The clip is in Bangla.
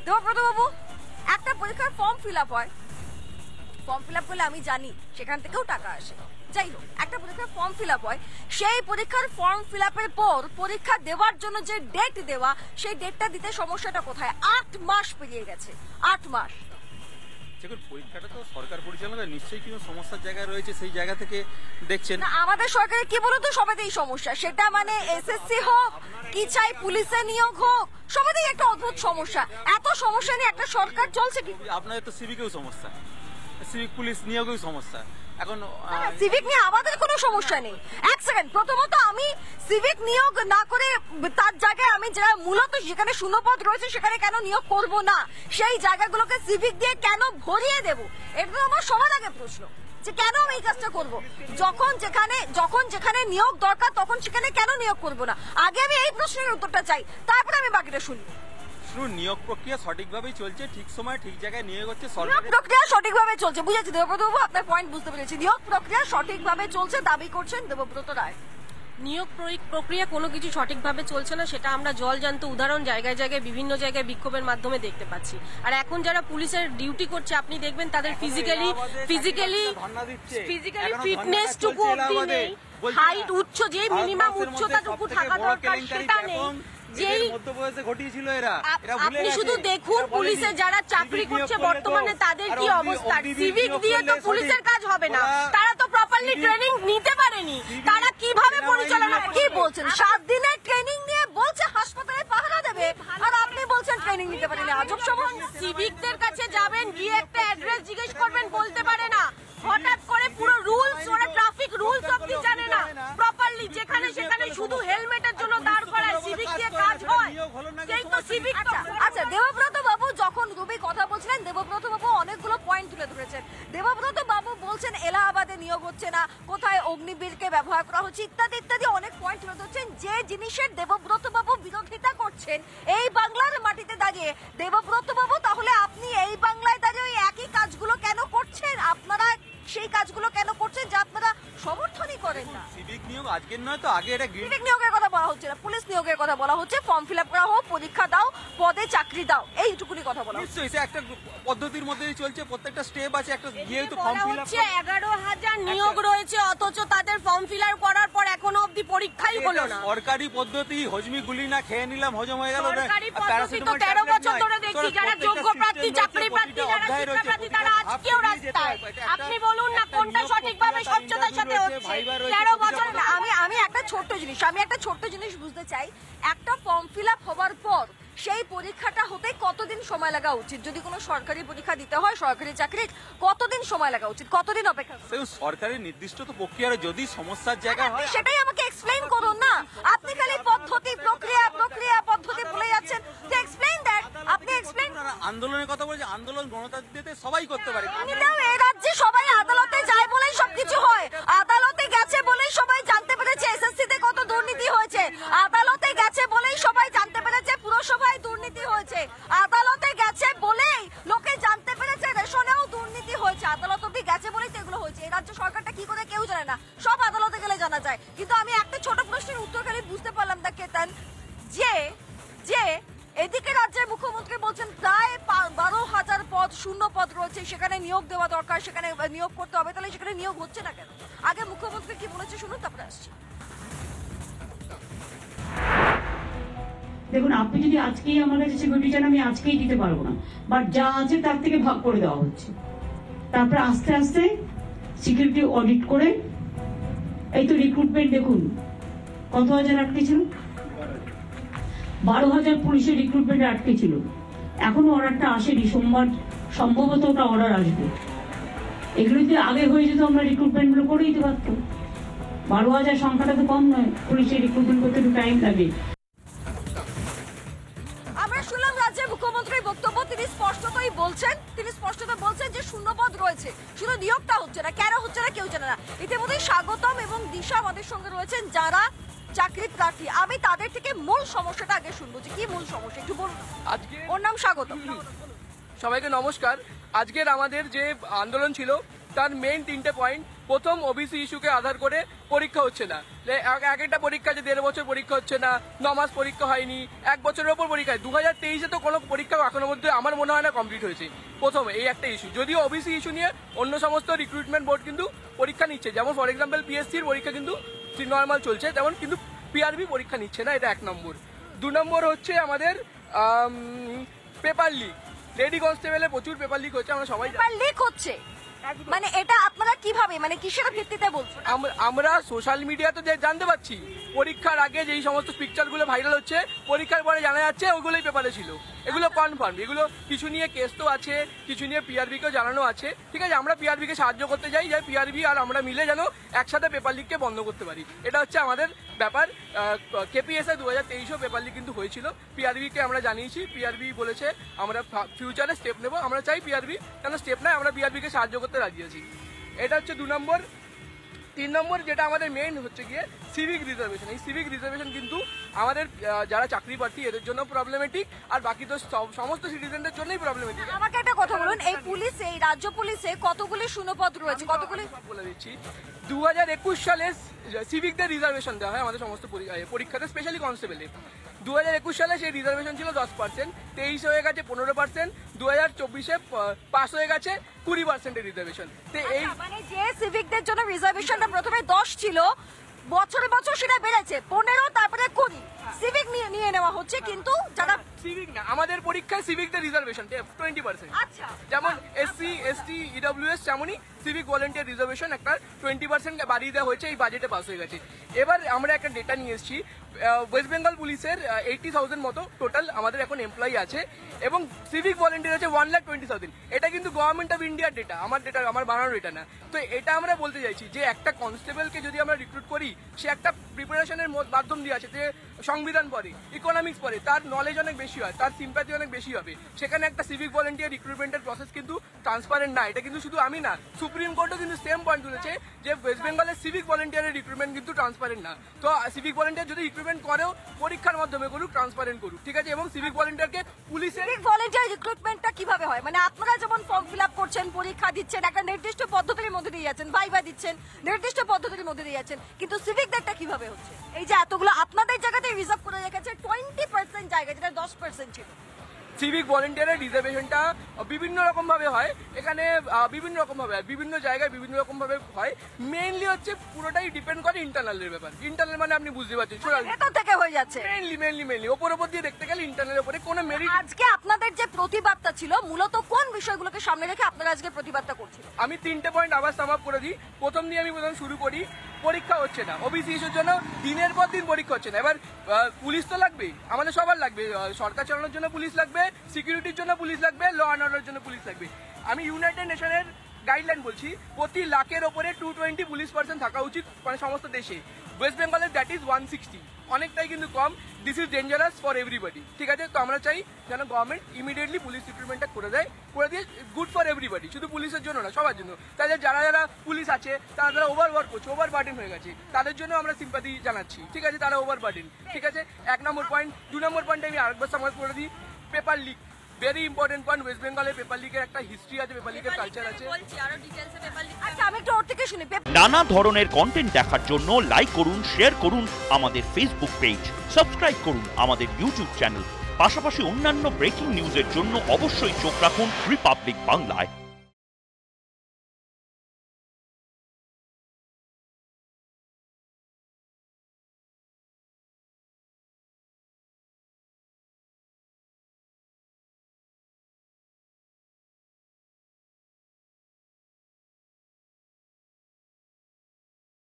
দেবব্রত বাবু, একটা পরীক্ষার ফর্ম ফিল আপ হয়, ফর্ম ফিল আপ করলে আমি জানি সেখান থেকেও টাকা আসে, যাই হোক একটা পরীক্ষার ফর্ম ফিল আপ হয়, সেই পরীক্ষার ফর্ম ফিল আপের পর পরীক্ষা দেওয়ার জন্য যে ডেট দেওয়া, সেই ডেটটা দিতে সমস্যাটা কোথায়? 8 মাস পেরিয়ে গেছে, 8 মাস। দেখুন, পরীক্ষাটা তো সরকার পরিচালনা, নিশ্চয়ই কোনো সমস্যার জায়গায় রয়েছে, সেই জায়গা থেকে দেখছেন। না, আমাদের সরকারে কি বলতো, সবাইতেই সমস্যা, সেটা মানে এসএসসি হোক কি চাই পুলিশে নিয়োগ হোক, সবাইতেই একটা অদ্ভুত সমস্যা। এত সমস্যা নিয়ে একটা সরকার চলছে কি? আপনাদের তো সিভিকেও সমস্যা, সিভিক পুলিশ নিয়োগেও সমস্যা। এখন সিভিক নিয়ে আমাদের কোনো সমস্যা নেই। এক সেকেন্ড, প্রথমত আমি সিভিক নিয়োগ না করে তার জায়গায় আমি যারা মূলত যেখানে শূন্যপদ রয়েছে সেখানে কেন নিয়োগ করব না, সেই জায়গাগুলোকে সিভিক দিয়ে কেন ভরিয়ে দেব, এটা তো আমার সবার আগে প্রশ্ন, যে কেন আমি এই কাজটা করব। যখন যেখানে নিয়োগ দরকার তখন সেখানে কেন নিয়োগ করব না, আগে আমি এই প্রশ্নের উত্তরটা চাই, তারপরে আমি বাকিটা শুনি। নিয়োগ প্রক্রিয়া সঠিকভাবেই চলছে, ঠিক সময় ঠিক জায়গায় নিয়োগ হচ্ছে, নিয়োগ প্রক্রিয়া সঠিকভাবে চলছে, বুঝেছি দেবব্রত বাবু, আপনার পয়েন্ট বুঝতে পেরেছি। নিয়োগ প্রক্রিয়া সঠিকভাবে চলছে দাবি করছেন দেবব্রত রায়। নিয়োগ প্রক্রিয়া কোনো কিছু সঠিকভাবে চলছে না, সেটা আমরা জলজান্ত উদাহরণ জায়গায় জায়গায় বিভিন্ন জায়গায় বিক্ষোভের মাধ্যমে দেখতে পাচ্ছি। আর এখন যারা পুলিশের ডিউটি করছে আপনি দেখবেন তাদের ফিজিক্যালি ফিটনেস টুকু অবধি নেই, হাইট উচ্চ যে মিনিমাম উচ্চতাটুকু থাকা দরকার সেটা নেই। আপনি শুধু দেখুন পুলিশে যারা চাকরি করছে বর্তমানে তাদের কি অবস্থা। সিভিক দিয়ে তো পুলিশের কাজ হবে না, তারা তো প্রপারলি ট্রেনিং নিতে পারেনি, তারা কিভাবে পরিচালনা। কি বলছেন, 7 দিনের ট্রেনিং নিয়ে বলছে হাসপাতালে পাহারা দেবে, আর আপনি বলছেন ট্রেনিং নিতে পারেনি। আজব সময়। সিভিকদের কাছে যাবেন, গিয়ে একটা অ্যাড্রেস জিজ্ঞেস করবেন, বলতে পারে না, হঠাৎ করে পুরো রুলস, ওরা ট্রাফিক রুলস অবধি জানে না প্রপারলি, যেখানে সেখানে শুধু হেলমেটের জন্য দাঁড় করায়। সিভিক দিয়ে কাজ হয়, সেই তো সিভিক। আচ্ছা দেবব্রত বাবু, যখন রবি কথা বলছিলেন দেবব্রত বাবু অনেকগুলো পয়েন্ট তুলে ধরেছেন। দেবব্রত বাবু বলছেন এলাহাবাদে নিয়োগ হচ্ছে না, কোথায় অগ্নিবীরকে ব্যবহার করা হচ্ছে, ইত্যাদি ইত্যাদি অনেক পয়েন্ট তুলে ধরছেন। যে জিনিসের দেবব্রত বাবু বিরোধিতা করছেন এই বাংলার মাটিতে দাঁড়িয়ে, দেবব্রত বাবু তাহলে আপনি এই বাংলায় দাঁড়িয়ে ওই একই কাজগুলো কেন করছেন? আপনারা সেই কাজগুলো কেন করছেন যা আপনারা সমর্থনই করেন না? সিভিক নিয়োগ আজকের নয় তো, আগে এটা সিভিক নিয়োগের কথা বলা হচ্ছে না, পুলিশ নিয়োগের কথা বলা হচ্ছে। ফর্ম ফিল আপ করা হোক, পরীক্ষা দাও, পদে চাকরি দাও, এইটুকুনি কথা বলা হচ্ছে। নিশ্চয়ই একটা পদ্ধতির মধ্যেই চলছে, প্রত্যেকটা স্টেপ আছে, একটা গিয়ে তো ফর্ম ফিল আপ। 11,000 নিয়োগ রয়েছে, অথচ তাদের ফর্ম ফিল আপ করার পর এখনো অবধি পরীক্ষাই হলো না। সরকারি পদ্ধতি, হজমি গুলি না খেয়ে নিলাম, হজম হয়ে গেল। সরকারি পদ্ধতি তো 13 বছর ধরে দেখছি, যারা যোগ্য প্রার্থী, চাকরি প্রার্থী, যারা শিক্ষা প্রার্থী, তারা আজকেও রাস্তায়। আপনি বলুন না কোনটা সঠিকভাবে স্বচ্ছতার সাথে হচ্ছে। 13 বছর। আমি একটা ছোট্ট জিনিস বুঝতে চাই, একটা ফর্ম ফিল আপ হওয়ার পর সেই পরীক্ষাটা হতে কতদিন সময় লাগা উচিত? যদি কোনো সরকারি পরীক্ষা দিতে হয়, সরকারি চাকরি, কতদিন সময় লাগা উচিত, কতদিন অপেক্ষা? সরকারি নির্দিষ্ট তো প্রক্রিয়া, যদি সমস্যার জায়গা হয় সেটাই আমাকে এক্সপ্লেইন করুন না। আপনি খালি পদ্ধতি প্রক্রিয়া পদ্ধতি বলে যাচ্ছেন। এক্সপ্লেইন দ্যাট, আপনি এক্সপ্লেইন। আন্দোলনের কথা বলছে, আন্দোলন গণতান্ত্রিকতে সবাই করতে পারে। এই রাজ্যে সবাই আদালতে যায় বলেই সবকিছু হয়, আদালতে গেছে বলেই সবাই জানতে পেরেছে এসএসসি তে কত দুর্নীতি হয়েছে, আদালতে গেছে বলেই সবাই জানতে পেরেছে পুরসভায় দুর্নীতি হয়েছে, আদালতে গেছে বলেই লোকে জানতে পেরেছে রেশনেও দুর্নীতি হয়েছে, আদালত অব্দি গেছে বলেই তো এগুলো হয়েছে। এই রাজ্য সরকারটা কি করে কেউ জানে না, সব আদালতে গেলে জানা যায়। কিন্তু আমি একটা ছোট প্রশ্নের উত্তর খালি বুঝতে পারলাম না কেতন, যে এদিকে রাজ্যের মুখ্যমন্ত্রী বলছেন প্রায় 12,000 পদ শূন্য পদ রয়েছে, সেখানে নিয়োগ দেওয়া দরকার, সেখানে নিয়োগ করতে হবে, তাহলে সেখানে নিয়োগ হচ্ছে না কেন? আগে মুখ্যমন্ত্রী কি বলেছে শুনুন, তারপরে আসছি। দেখুন, আপনি যদি আজকেই আমার কাছে সিকিউরিটি চান, আমি আজকেই দিতে পারবো না, বাট যা আছে তার থেকে ভাগ করে দেওয়া হচ্ছে। তারপরে আস্তে আস্তে সিকিউরিটি অডিট করে, এই তো রিক্রুটমেন্ট দেখুন কত হাজার আটকে ছিল, 12,000 পুলিশের রিক্রুটমেন্টে আটকে ছিল। এখনো অর্ডারটা আসেনি, সোমবার সম্ভবত ওটা অর্ডার আসবে। এগুলো যদি আগে হয়ে যেত আমরা রিক্রুটমেন্ট গুলো করে দিতে পারতাম। 12,000 সংখ্যাটা তো কম নয়, পুলিশের রিক্রুটমেন্ট করতে একটু টাইম লাগে। আমরা শুনলাম রাজ্যের মুখ্যমন্ত্রীর বক্তব্য, তিনি স্পষ্টতই বলছেন যে শূন্যপদ রয়েছে, শুধু নিয়োগটা হচ্ছে না, কেন হচ্ছে না কেউ জানে না। ইতিমধ্যে স্বাগতম এবং দিশা আমাদের সঙ্গে রয়েছেন, যারা চাকরি প্রার্থী। আমি তাদের থেকে মূল সমস্যাটা আগে শুনবো, যে কি মূল সমস্যা একটু বলুন। আজকে ওর নাম স্বাগতম। সবাইকে নমস্কার। আজকের আমাদের যে আন্দোলন ছিল তার মেইন 3টে পয়েন্ট। প্রথম, ওবিসি ইস্যুকে আধার করে পরীক্ষা হচ্ছে না। এক একটা পরীক্ষা যে 1.5 বছর পরীক্ষা হচ্ছে না, 9 মাস পরীক্ষা হয়নি, 1 বছরের ওপর পরীক্ষা। 2023-এ তো কোনো পরীক্ষা এখনো মধ্যে আমার মনে হয় না কমপ্লিট হয়েছে। প্রথমে এই একটা ইস্যু। যদিও ওবিসি ইস্যু নিয়ে অন্য সমস্ত রিক্রুটমেন্ট বোর্ড কিন্তু পরীক্ষা নিচ্ছে, যেমন ফর এক্সাম্পল পিএসসির পরীক্ষা কিন্তু নর্মাল চলছে, তেমন কিন্তু পিআরবি পরীক্ষা নিচ্ছে না। এটা 1 নম্বর। 2 নম্বর হচ্ছে আমাদের পেপার লিক। লেডি কনস্টেবলের প্রচুর পেপার লিক হচ্ছে, আমরা সবাই পেপার লিক হচ্ছে, মানে এটা আপনারা কিভাবে, মানে কিসের ভিত্তিতে বলছেন? আমরা সোশ্যাল মিডিয়াতে যে জানতে পারছি, পরীক্ষার আগে যেই সমস্ত পিকচারগুলো ভাইরাল হচ্ছে, পরীক্ষার পরে জানা যাচ্ছে ওগুলোই পেপারে ছিল। এগুলো কনফার্ম। এগুলো কিছু নিয়ে কেস তো আছে, কিছু নিয়ে পিআরবিকেও জানানো আছে। ঠিক আছে, আমরা পিআরবিকে সাহায্য করতে যাই, যে পিআরবি আর আমরা মিলে যেন একসাথে পেপার লিককে বন্ধ করতে পারি। এটা হচ্ছে আমাদের ব্যাপার। কেপিএসএ 2023-এও পেপার লিক কিন্তু হয়েছিল, পিআরবিকে আমরা জানিয়েছি। পিআরবি বলেছে আমরা ফিউচারে স্টেপ নেব। আমরা চাই পিআরবি কেন স্টেপ নেয়, আমরা পিআরবিকে সাহায্য করতে রাজি আছি। এটা হচ্ছে 2 নম্বর। 3 নম্বর যেটা আমাদের মেইন হচ্ছে গিয়ে সিভিক রিজার্ভেশন। এই সিভিক রিজার্ভেশন কিন্তু আমাদের যারা চাকরি প্রার্থী এদের জন্য প্রবলেমেটিক, আর বাকি তো সমস্ত সিটিজেনদের জন্যই প্রবলেমেটিক। আমাকে একটা কথা বলুন, এই পুলিশে, এই রাজ্য পুলিশে কতগুলি শূন্যপদ রয়েছে? কতগুলি বলে দিচ্ছি। 2021 সালে সিভিকদের রিজার্ভেশন দেওয়া হয় আমাদের সমস্ত পরীক্ষাতে, স্পেশালি কনস্টেবলে। 2021 সালে সেই রিজার্ভেশন ছিল 10%, 23 হয়ে গেছে 15%, 2024-এ পাস হয়ে গেছে 20% রিজার্ভেশন। তো এই মানে যে সিভিকদের জন্য রিজার্ভেশনটা প্রথমে 10 ছিল, বছরে বছর সেটা বেড়েছে 15, তারপরে 20 সিভিক নিয়ে নেওয়া হচ্ছে, কিন্তু যারা সিভিক না, আমাদের পরীক্ষায় সিভিকদের রিজার্ভেশন 20%। আচ্ছা, যেমন এসসি, এসটি, ইডব্লিউএস, তেমনই সিভিক ভলেন্টিয়ার রিজার্ভেশন একটা 20% বাড়িয়ে দেওয়া হয়েছে, এই বাজেটে পাস হয়ে গেছে। এবার আমরা একটা ডেটা নিয়ে এসেছি, ওয়েস্ট বেঙ্গল পুলিশের 80,000 মতো টোটাল আমাদের এখন এমপ্লয়ি আছে, এবং সিভিক ভলেন্টিয়ার আছে 1,20,000। এটা কিন্তু গভর্নমেন্ট অফ ইন্ডিয়ার ডেটা, আমার বানানোর ডেটা না। তো এটা আমরা বলতে চাইছি যে একটা কনস্টেবলকে যদি আমরা রিক্রুট করি, সে একটা প্রিপারেশনের মাধ্যম দিয়ে আছে, যে সংবিধান পড়ে, ইকোনমিক্স পড়ে, তার নলেজ অনেক বেশি হয়, তার সিম্প্যাথি অনেক বেশি হবে। সেখানে একটা সিভিক ভলেন্টিয়ার রিক্রুটমেন্টের প্রসেস কিন্তু ট্রান্সপারেন্ট না। এটা কিন্তু শুধু আমি না, সুপ্রিম কোর্টও কিন্তু সেম পয়েন্ট তুলেছে যে ওয়েস্ট বেঙ্গলের সিভিক ভলেন্টিয়ারের রিক্রুটমেন্ট কিন্তু ট্রান্সপারেন্ট না। তো সিভিক ভলেন্টিয়ার যদি রিক্রুটমেন্ট করেও পরীক্ষার মাধ্যমে করুক, ট্রান্সপারেন্ট করুক, ঠিক আছে। এবং সিভিক ভলেন্টিয়ারকে পুলিশের সিভিক ভলেন্টিয়ার রিক্রুটমেন্টটা কিভাবে হয়? মানে আপনারা যেমন ফর্ম ফিল আপ করছেন, পরীক্ষা দিচ্ছেন, একটা নির্দিষ্ট পদ্ধতির মধ্যে দিয়ে যাচ্ছেন, ভাইভা দিচ্ছেন, নির্দিষ্ট পদ্ধতির মধ্যে দিয়ে যাচ্ছেন, কিন্তু সিভিকদেরটা কিভাবে হচ্ছে? এই যে এতগুলো আপনাদের জায়গাতে রিজার্ভ করে রেখেছে 20% জায়গা, যেটা 10% ছিল। সিভিক ভলেন্টিয়ারের রিজার্ভেশনটা বিভিন্ন রকম ভাবে হয়, এখানে বিভিন্ন রকম ভাবে, বিভিন্ন জায়গায় বিভিন্ন রকম ভাবে হয়। মেইনলি হচ্ছে পুরোটাই ডিপেন্ড করে ইন্টারনালের ব্যাপার। ইন্টারনাল মানে আপনি বুঝতে পারছেন, ভেতর থেকে হয়ে যাচ্ছে। মেইনলি ওপর দিয়ে দেখতে গেলে ইন্টারনালের উপরে কোনো মেরিট। আজকে আপনাদের যে প্রতিবাদটা ছিল, মূলত কোন বিষয়গুলোকে সামনে রেখে আপনারা আজকে প্রতিবাদটা করছিলেন? আমি 3টে পয়েন্ট আবার সাম আপ করে দিই। প্রথম শুরু করি, পরীক্ষা হচ্ছে না, ওবিসি ইস্যুর জন্য দিনের পর দিন পরীক্ষা হচ্ছে না। এবার পুলিশ তো লাগবে, আমাদের সবার লাগবে, সরকার চালানোর জন্য পুলিশ লাগবে, সিকিউরিটির জন্য পুলিশ লাগবে, ল অ্যান্ড অর্ডারের জন্য পুলিশ লাগবে। আমি ইউনাইটেড নেশনের গাইডলাইন বলছি, প্রতি লাখের ওপরে 220 পুলিশ পার্সন থাকা উচিত, মানে সমস্ত দেশে। ওয়েস্ট বেঙ্গলের দ্যাট ইজ 160, অনেকটাই কিন্তু কম। This is dangerous for everybody, ঠিক আছে। তো আমরা চাই যেন গভর্নমেন্ট ইমিডিয়েটলি পুলিশ রিক্রুটমেন্টটা করে দিয়ে গুড ফর এভরিবডি, শুধু পুলিশের জন্য না, সবার জন্য। তাদের যারা পুলিশ আছে, তারা ওভারওয়ার্ক করছে, ওভার বার্ডেন হয়ে গেছে, তাদের জন্য আমরা সিম্পাথি জানাচ্ছি, ঠিক আছে। তারা ওভার বার্ডেন, ঠিক আছে। 1 নম্বর পয়েন্ট। 2 নম্বর পয়েন্ট আমি আরেকবার সামার করে দিই, paper leak. Very important point. West বেঙ্গলের পেপার লিকের একটা হিস্ট্রি আছে, পেপার লিকের কালচার আছে। আচ্ছা, আমি একটু ওর থেকে শুনি। নানা ধরনের কন্টেন্ট দেখার জন্য লাইক করুন, শেয়ার করুন আমাদের ফেসবুক পেজ, সাবস্ক্রাইব করুন আমাদের ইউটিউব চ্যানেল। পাশাপাশি অন্যান্য ব্রেকিং নিউজের জন্য অবশ্যই চোখ রাখুন রিপাবলিক বাংলায়।